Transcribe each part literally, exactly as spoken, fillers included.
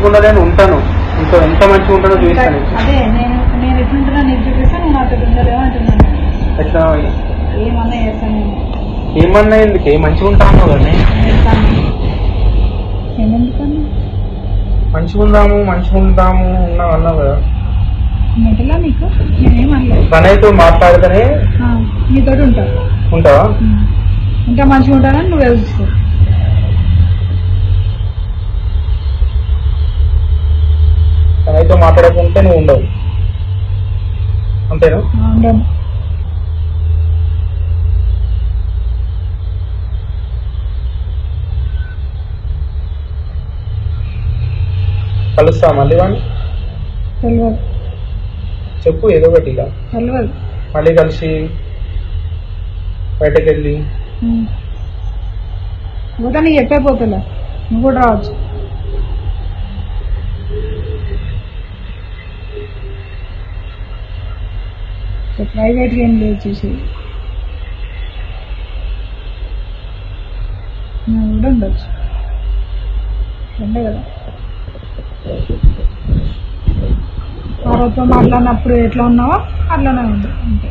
మంచిగా ఉండలేను ఉంటాను ఇంకా ఎంత మంచిగా ఉంటానో చూపిస్తాను అదే నేను నేను ఎట్లుంటున్నా నీకు చూపిస్తాను నువ్వు నాతో ఉండలేవు అంటున్నాను ఎట్లా ఏమన్నా చేస్తాను ఏమన్నా ఎందుకు ఏ మంచిగా ఉంటాను కానీ ఏమెందుకన్నా మంచిగా ఉందాము మంచిగా ఉంటాము ఉన్నాం అన్నావు కదా మెటలా నీకు నేనేమనలేదు తనైతే మాట్లాడితేనే నీతో ఉంటా ఉంటావా ఇంకా మంచిగా ఉంటానని నువ్వు చూస్తావు తనైతే మాట్లాడకుంటే నువ్వు ఉండవు అంతేనా ఉండను కలుస్తా మళ్ళీ వాడిని తెలియదు చెప్పు ఏదో ఒకటి ఇక తెలియదు మళ్ళీ కలిసి బయటకు వెళ్ళి పోతా నీకు చెప్పైపోతులే నువ్వు కూడా రావచ్చు ప్రైవేట్గా ఏం లేదు చూసి నువ్వు కూడా ఉండొచ్చు ఉండే కదా ఆరోతో మాట్లాడినప్పుడు ఎట్లా ఉన్నావో అట్లానే ఉంది అంతే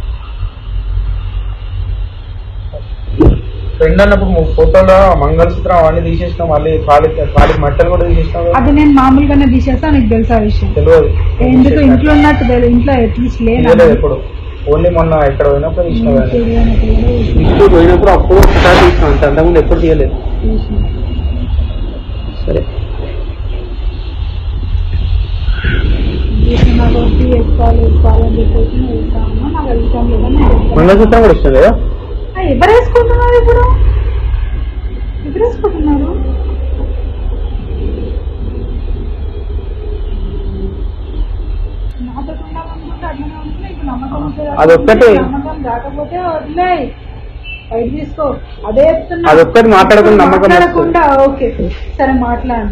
ఫ్రెండ్ అన్నప్పుడు ఫోటోలో మంగళసూత్రం అవన్నీ తీసేసినావు మళ్ళీ ఖాళీ ఖాళీ మట్టలు కూడా తీసేసినావు అది నేను మామూలుగానే తీసేస్తా నీకు తెలుసా విషయం తెలియదు ఎందుకు ఇంట్లో ఉన్నట్టు తెలియదు ఇంట్లో అట్లీస్ట్ లేదు ఎప్పుడు ఓన్లీ మొన్న ఇక్కడ పోయినప్పుడు తీసినావు ఇప్పుడు పోయినప్పుడు అప్పుడు ఒకసారి తీసినావు అంత అంతకుముందు ఎప్పుడు తీయలేదు సరే వేసుకోవాలి వేసుకోవాలని చెప్పేసి వేస్తాను నాకు ఇష్టం లేదని మంగళసూత్రం కూడా ఇష్టం కదా ఎవరు వేసుకుంటున్నారు ఇప్పుడు ఎవరు వేసుకుంటున్నారు నాతో ఉండాలనుకుంటే అట్లనే ఉంటుంది ఇప్పుడు నమ్మకం అదొక్కటి నమ్మకం రాకపోతే వదిలేయ్ బయట తీసుకో అదే చెప్తున్నా అదొక్కటి మాట్లాడకుండా నమ్మకం మాట్లాడకుండా ఓకే సరే మాట్లాడు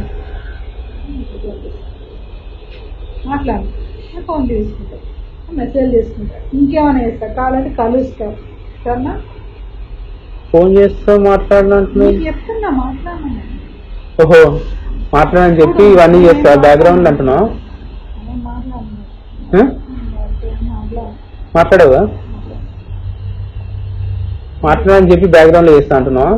మాట్లాడు ఫోన్ తీసుకుంటా మెసేజ్ చేసుకుంటా ఇంకేమైనా చేస్తా కావాలంటే కలుస్తా సరేనా ఫోన్ చేస్తా మాట్లాడినట్టు చెప్తున్నా మాట్లాడను ఓహో మాట్లాడని చెప్పి ఇవన్నీ చేస్తా బ్యాక్గ్రౌండ్ అంటున్నావు మాట్లాడవా మాట్లాడని చెప్పి బ్యాక్గ్రౌండ్ లో చేస్తా అంటున్నావా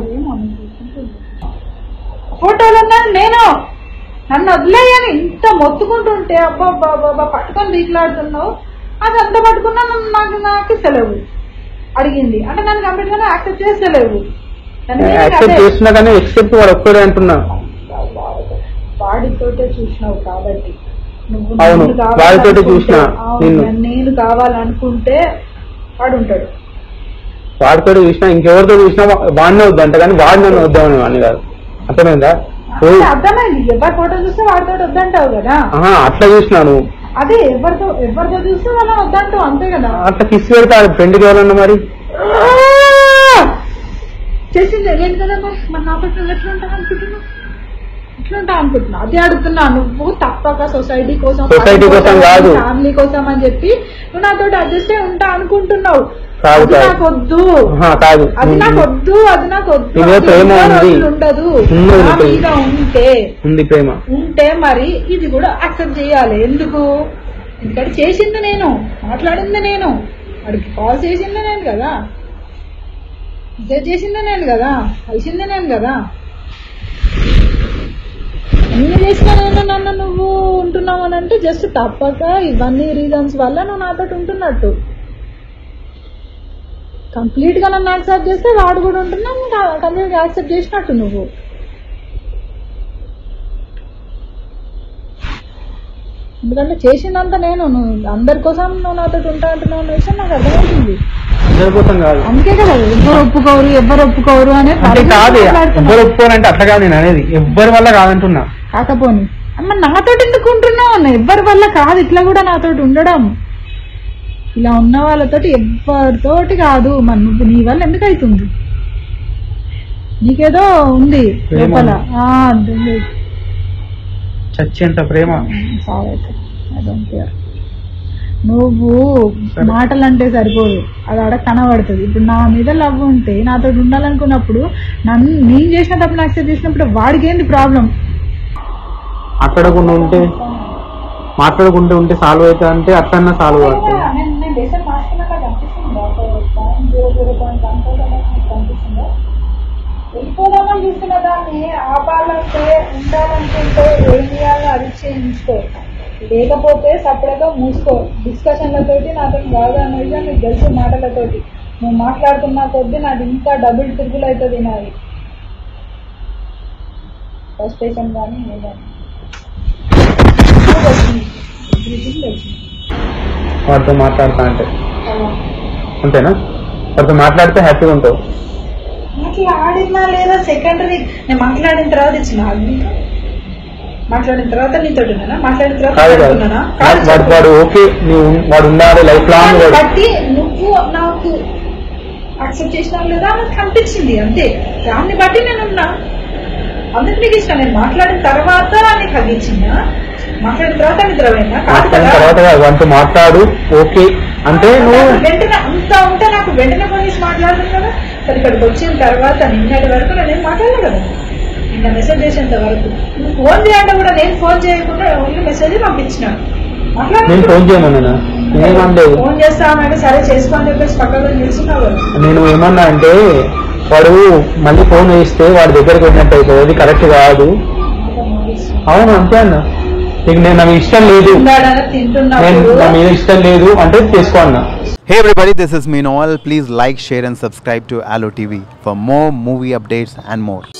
ఫోటోలు ఉన్నాను నేను నన్ను వదిలేయని ఇంత మొత్తుకుంటుంటే అబ్బా బాబా పట్టుకొని దీకులాడుతున్నావు అది అంత పట్టుకున్నా నన్ను నాకు నాకు సెలవు అడిగింది అంటే నన్ను కంప్లీట్ గానే యాక్సెప్ట్ చేస్తలేవు యాక్సెప్ట్ చేస్తున్నా కానీ ఎక్సెప్ట్ వాడు ఒక్కడే అంటున్నా వాడితోటే చూసినావు కాబట్టి నువ్వు వాడితోటే చూసినా నేను కావాలనుకుంటే వాడు ఉంటాడు వాడితోటి చూసినా ఇంకెవరితో చూసినా వాడినే వద్దంట కానీ వాడు నన్ను వద్దామని వాడిని కాదు అర్థమైందా అర్థమైంది ఎవరి ఫోటో చూస్తే వాడితో వద్దంటావు కదా అట్లా చూసినాను అదే ఎవరితో ఎవరితో చూస్తే వాళ్ళ వద్దంటావు అంతే కదా అట్లా కిస్ పెడతాడు ఫ్రెండ్కి ఎవరన్నా మరి చేసింది లేదు కదా మరి మరి నాతో ఎట్లా ఉంటావు అనుకుంటున్నావు ఎట్లా ఉంటావు అనుకుంటున్నావు అదే అడుగుతున్నా నువ్వు తప్పక సొసైటీ కోసం సొసైటీ కోసం కాదు ఫ్యామిలీ కోసం అని చెప్పి నువ్వు నాతో అడ్జస్ట్ అయి ఉంటా అనుకుంటున్నావు అది నాకు వద్దు కాదు అది నాకు వద్దు అది నాకు వద్దు ప్రేమ ఉండదు ఉంటే ఉంది ప్రేమ ఉంటే మరి ఇది కూడా యాక్సెప్ట్ చేయాలి ఎందుకు ఎందుకంటే చేసింది నేను మాట్లాడింది నేను వాడికి కాల్ చేసింది నేను కదా మెసేజ్ చేసింది నేను కదా కలిసింది నేను కదా ఎన్ని చేసినా నేను నన్ను నువ్వు ఉంటున్నావు అని అంటే జస్ట్ తప్పక ఇవన్నీ రీజన్స్ వల్ల నువ్వు నాతో ఉంటున్నట్టు కంప్లీట్ గా నన్ను యాక్సెప్ట్ చేస్తే వాడు కూడా ఉంటున్నా కంప్లీట్ గా యాక్సెప్ట్ చేసినట్టు నువ్వు ఎందుకంటే చేసిందంతా నేను నువ్వు అందరి కోసం నువ్వు నాతో ఉంటా అంటున్నావు అనే విషయం నాకు అర్థమవుతుంది అందుకే కదా ఎవ్వరు ఒప్పుకోరు ఎవ్వరు ఒప్పుకోరు అనే కాదు ఎవ్వరు ఒప్పుకోరు అంటే అట్లా కాదు నేను అనేది ఎవ్వరి వల్ల కాదంటున్నా కాకపోని అమ్మ నాతోటి ఎందుకు ఉంటున్నావు అన్న ఎవ్వరి వల్ల కాదు ఇట్లా కూడా నాతోటి ఉండడం ఇలా ఉన్న వాళ్ళతోటి ఎవరితోటి కాదు మరి నువ్వు నీ వల్ల ఎందుకు అవుతుంది నీకేదో ఉంది లోపల చచ్చేంత ప్రేమ నువ్వు మాటలు అంటే సరిపోదు అది ఆడ కనబడుతుంది ఇప్పుడు నా మీద లవ్ ఉంటే నాతో ఉండాలనుకున్నప్పుడు నన్ను నేను చేసిన తప్పు యాక్సెప్ట్ చేసినప్పుడు వాడికి ఏంది ప్రాబ్లం మాట్లాడకుండా ఉంటే మాట్లాడకుండా ఉంటే సాల్వ్ అవుతా అంటే అట్లన్నా సాల్వ్ అవుతుంది. నేను డెసిషన్ మార్చుకున్నాక కనిపిస్తుందా point zero zero point one కనిపిస్తుందా? వెళ్ళిపోదామని చూస్తున్న దాన్ని ఆపాలంటే ఉండాలనుకుంటే ఏం చేయాలో అది చేయించుకో, లేకపోతే సపరేట్గా మూసుకో. డిస్కషన్లతోటి నాతో కాదు అన్న విషయం నీకు తెలిసిన మాటలతోటి నువ్వు మాట్లాడుతున్నా కొద్దీ నాకు ఇంకా డబుల్ ట్రిపుల్ అవుతుంది. నాది ఫ్రస్ట్రేషన్ కానీ ఏదని వాడితో మాట్లాడుతా అంటే అంతేనా? వాడితో మాట్లాడితే హ్యాపీగా ఉంటావు. మాట్లాడినా లేదా సెకండరీ. నేను మాట్లాడిన తర్వాత ఇచ్చిన మాట్లాడిన తర్వాత నీతో మాట్లాడిన తర్వాత వాడు ఓకే వాడు ఉండాలి లైఫ్ లాంగ్ బట్టి నువ్వు నాకు యాక్సెప్ట్ చేసినావు లేదా నాకు కనిపించింది అంతే. దాన్ని బట్టి నేను ఉన్నా, అందుకు నీకు ఇష్టం. నేను మాట్లాడిన తర్వాత నీకు హగించిందా? మాట్లాడిన తర్వాత నిద్రపోయినా తర్వాత వంట మాట్లాడు ఓకే అంటే నువ్వు వెంటనే అంతా ఉంటే నాకు వెంటనే ఫోన్ చేసి మాట్లాడుతుంది కదా. సరే ఇక్కడికి వచ్చిన తర్వాత నిన్నటి వరకు నేను మాట్లాడలేదు కదా, నిన్న మెసేజ్ చేసేంత వరకు. నువ్వు ఫోన్ చేయాలంటే కూడా నేను ఫోన్ చేయకుండా ఓన్లీ మెసేజ్ పంపించినాను. నేను ఫోన్ చేయమన్నా ఫోన్ చేస్తామంటే సరే చేసుకో అని చెప్పేసి పక్కన నిలుచున్నావు కదా. నేను ఏమన్నా అంటే వాడు మళ్ళీ ఫోన్ చేస్తే వాడి దగ్గరికి వెళ్ళినట్టు అవుతుంది, అది కరెక్ట్ కాదు. అవును అంతే అన్న, నీకు నేను నా ఇష్టం లేదు, నేను నా మీద ఇష్టం లేదు అంటే చేసుకో అన్న. Hey everybody, this is me Noel. Please like, share and subscribe to Allo T V for more movie updates and more.